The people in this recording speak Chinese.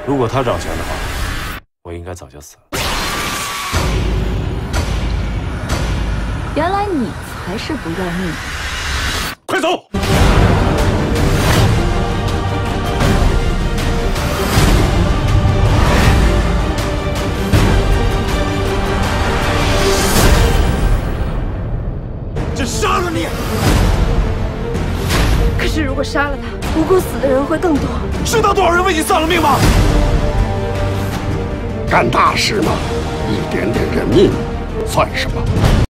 如果他掌权的话，我应该早就死了。 原来你才是不要命。 快走！朕杀了你！ 可是如果杀了他，无辜死的人会更多。 知道多少人为你丧了命吗？ 干大事嘛，一点点人命算什么？